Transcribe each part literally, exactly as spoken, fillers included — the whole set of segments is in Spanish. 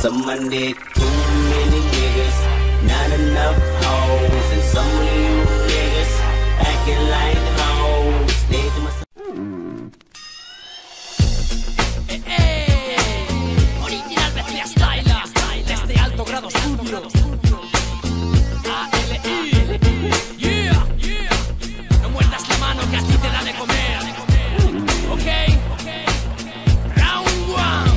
Some my dick, too many niggas, not enough hoes, and some of you niggas acting like hoes. Stay to myself. Original Bestia Style, desde Alto Grado Studio. A L I, yeah, no muerdas la mano que así te da de comer. Ok, round one.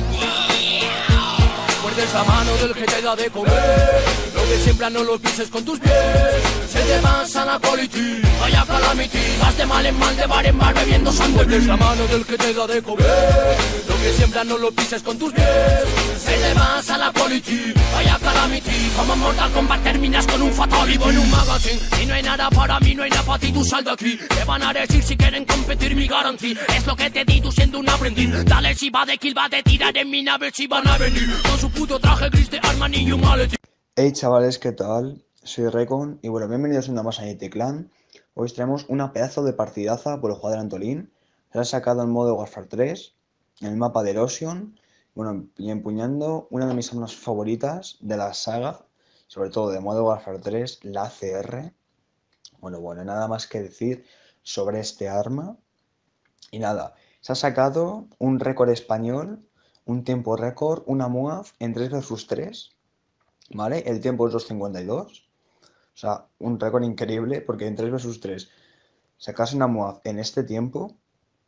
Muerdes la mano del que te da de comer. Lo que siembra no lo pises con tus pies. Se te pasa la quality, vaya calamity. Vas de mal en mal, de bar en bar bebiendo sangre. Muerdes la mano del que te da de comer. Lo que siembra no lo pises con tus pies. Se te pasa la quality, vaya calamity. Como Mortal Kombat terminas con un fatality. Vivo en un magazine y no hay nada para mí, no hay nada para ti, tú sal de aquí. Te van a decir si quieren competir mi garantía. Es lo que te di tú siendo un aprendiz. Dale si va de kill, va de tirar en mi nave si van a venir. Con su puto traje gris de Armani y Humanity. Hey chavales, ¿qué tal? Soy Recon y bueno, bienvenidos a una más a Nite Clan. Hoy os traemos una pedazo de partidaza por el jugador Antolín. Se ha sacado en modo Warfare tres, en el mapa de Erosion, bueno, y empuñando una de mis armas favoritas de la saga, sobre todo de modo Warfare tres, la A C R. Bueno, bueno, nada más que decir sobre este arma. Y nada, se ha sacado un récord español, un tiempo récord, una M U A F en tres versus tres. ¿Vale? El tiempo es dos cincuenta y dos. O sea, un récord increíble porque en tres versus tres sacarse una M U A F en este tiempo,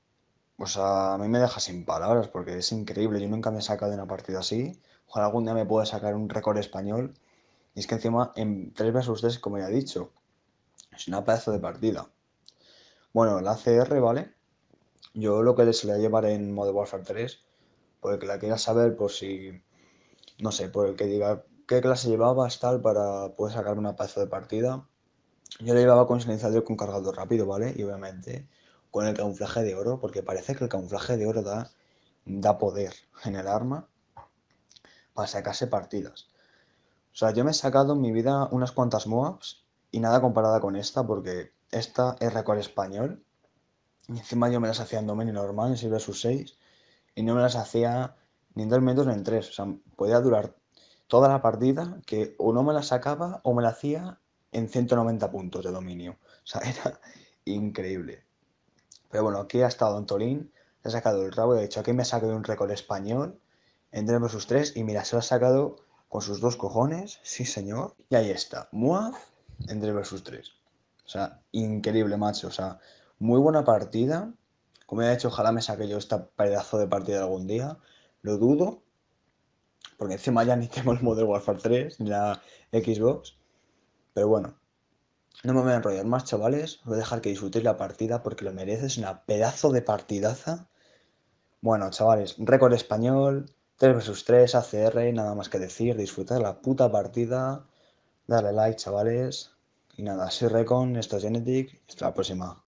o sea, a mí me deja sin palabras porque es increíble. Yo nunca me he sacado de una partida así. Ojalá algún día me pueda sacar un récord español. Y es que encima en tres versus tres, como ya he dicho, es una pedazo de partida. Bueno, la A C R, ¿vale? Yo lo que les voy a llevar en Modern Warfare tres, por el que la quiera saber, por si, no sé, por el que diga qué clase llevabas tal para poder sacarme una pedazo de partida. Yo le llevaba con silenciador con cargador rápido, ¿vale? Y obviamente con el camuflaje de oro, porque parece que el camuflaje de oro da, da poder en el arma para sacarse partidas. O sea, yo me he sacado en mi vida unas cuantas M U A Fs y nada comparada con esta, porque esta es récord español. Y encima yo me las hacía en dominio normal, en seis versus seis, y no me las hacía ni en dos minutos ni en tres. O sea, podía durar toda la partida que o no me la sacaba o me la hacía en ciento noventa puntos de dominio. O sea, era increíble. Pero bueno, aquí ha estado Antolín, se ha sacado el rabo. De hecho, aquí me ha sacado un récord español en tres versus tres y mira, se lo ha sacado con sus dos cojones, sí señor. Y ahí está, M U A F en tres versus tres. O sea, increíble, macho. O sea, muy buena partida. Como ya he dicho, ojalá me saque yo esta pedazo de partida algún día. Lo dudo, porque encima ya ni tengo el Modern Warfare tres ni la Xbox. Pero bueno, no me voy a enrollar más, chavales. Voy a dejar que disfrutéis la partida porque lo mereces. Una pedazo de partidaza. Bueno, chavales, récord español, tres versus tres, A C R, nada más que decir. Disfrutar la puta partida. Darle like, chavales. Y nada, soy Recon, esto es Genetic. Hasta la próxima.